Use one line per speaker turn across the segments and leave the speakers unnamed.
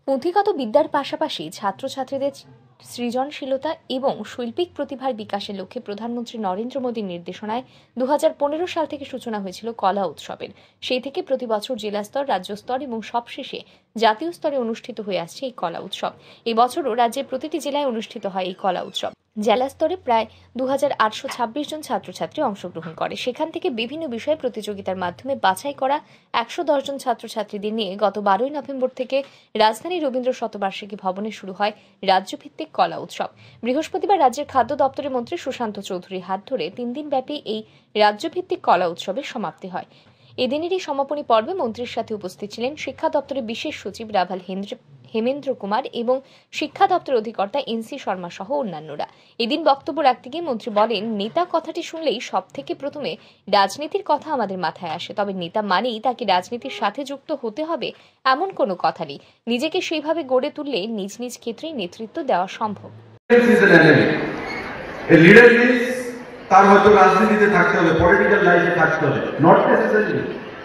পুঁথিগত বিদ্যার পাশাপাশি ছাত্রছাত্রীদের সৃজনশীলতা এবং শৈল্পিক প্রতিভার বিকাশের লক্ষ্যে প্রধানমন্ত্রী নরেন্দ্র মোদীর নির্দেশনায় 2015 সাল থেকে সূচনা হয়েছিল কলা উৎসবের। সেই থেকে প্রতি বছর জেলা স্তর, রাজ্য স্তর এবং সবশেষে জাতীয় স্তরে অনুষ্ঠিত হয়ে আসছে এই কলা উৎসব। এই বছরও রাজ্যের প্রতিটি জেলায় অনুষ্ঠিত হয় এই কলা উৎসব। জেলা স্তরে প্রায় 2826 জন ছাত্রছাত্রী অংশগ্রহণ করে। সেখান থেকে বিভিন্ন বিষয়ে প্রতিযোগিতার মাধ্যমে বাছাই করা 110 জন ছাত্রছাত্রীদের নিয়ে গত 12 নভেম্বর থেকে রাজধানী রবীন্দ্র শতবার্ষিকী ভবনে শুরু হয় রাজ্যভিত্তিক কলা উৎসব। বৃহস্পতিবার রাজ্যের খাদ্য দপ্তরের মন্ত্রী সুশান্ত চৌধুরীর হাত ধরে 3 দিন ব্যাপী এই রাজ্যভিত্তিক কলা উৎসবের সমাপ্তি হয়। এদিনেরই সমাপনী পর্বে মন্ত্রীর সাথে উপস্থিত ছিলেন শিক্ষা দপ্তরের বিশেষ সচিব রাভাল হেমেন্দ্র কুমার এবং শিক্ষা দপ্তরের অধিকর্তা এনসি শর্মা সহ অন্যান্যরা। এদিন বক্তব্য রাখতে গিয়ে মন্ত্রী বলেন, নেতা কথাটি শুনলেই সব থেকে প্রথমে রাজনীতির কথা আমাদের মাথায় আসে। তবে নেতা মানেই তাকে রাজনীতির সাথে যুক্ত হতে হবে এমন কোনো কথা নেই। নিজেকে সেইভাবে গড়ে তুললে নিজ নিজ ক্ষেত্রেই নেতৃত্ব দেওয়া সম্ভব।
তার হয়তো রাজনীতিতে থাকতে হবে, পলিটিক্যাল লাইফে থাকতে হবে, নট নেসেসারি।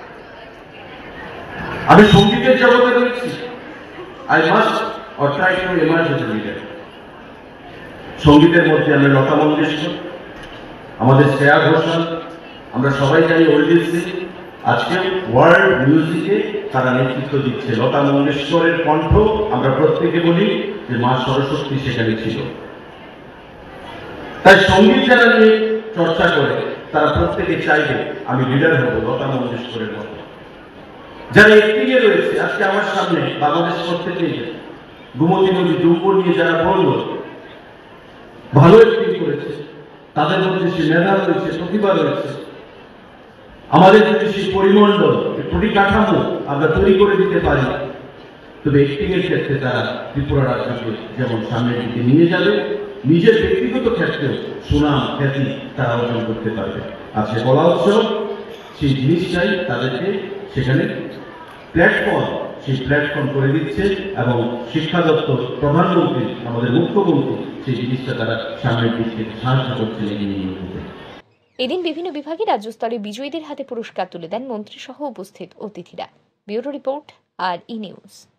আমি সঙ্গীতের জগতে রয়েছি, I must or try to emerge as a leader. সঙ্গীতের মধ্যে আমরা লতা মঙ্গেশকর, আমাদের শ্রেয়া ঘোষাল, আমরা সবাই জানি অরিজিৎ সিং। আজকে ওয়ার্ল্ড মিউজিকে তারা নেতৃত্ব দিচ্ছে। লতা মঙ্গেশকরের কণ্ঠ আমরা প্রত্যেকে বলি যে মা সরস্বতী সেখানে ছিল। তাই সঙ্গীত যারা নিয়ে চর্চা করে তারা প্রত্যেকে চাইবে আমি লিডার হব লতা মঙ্গেশকরের মতো। যারা একটিকে রয়েছে আজকে আমার সামনে বাংলাদেশ প্রত্যেকে গোমতী নদী ডুম্ব নিয়ে যারা বলল ভালো একটি করেছে, তাদের মধ্যে সে মেধা রয়েছে, প্রতিভা রয়েছে। আমাদের যদি সেই পরিমণ্ডল পরিকাঠামো আমরা তৈরি করে দিতে পারি, তবে একটিংয়ের ক্ষেত্রে তারা ত্রিপুরা রাজ্যকে যেমন সামনের দিকে নিয়ে যাবে, নিজের ব্যক্তিগত ক্ষেত্রেও সুনাম খ্যাতি তারা অর্জন করতে পারবে। আজকে কলা উৎসব সেই জিনিসটাই তাদেরকে সেখানে সেই প্ল্যাটফর্ম করে দিচ্ছে এবং শিক্ষা দপ্তর, প্রধানমন্ত্রী, আমাদের মুখ্যমন্ত্রী সেই জিনিসটা তারা সামনের দিক থেকে সাহায্য করছেন এগিয়ে নিয়ে যেতে।
এদিন বিভিন্ন বিভাগে রাজ্য স্তরে বিজয়ীদের হাতে পুরস্কার তুলে দেন মন্ত্রী সহ উপস্থিত অতিথিরা। ব্যুরো রিপোর্ট, আর ই নিউজ।